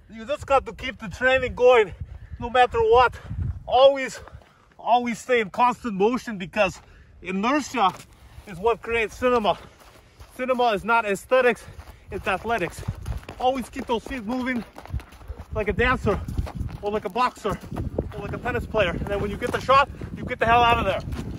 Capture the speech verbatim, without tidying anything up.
You just got to keep the training going no matter what. Always, always stay in constant motion, because inertia is what creates cinema. Cinema is not aesthetics, it's athletics. Always keep those feet moving like a dancer, or like a boxer, or like a tennis player. And then when you get the shot, you get the hell out of there.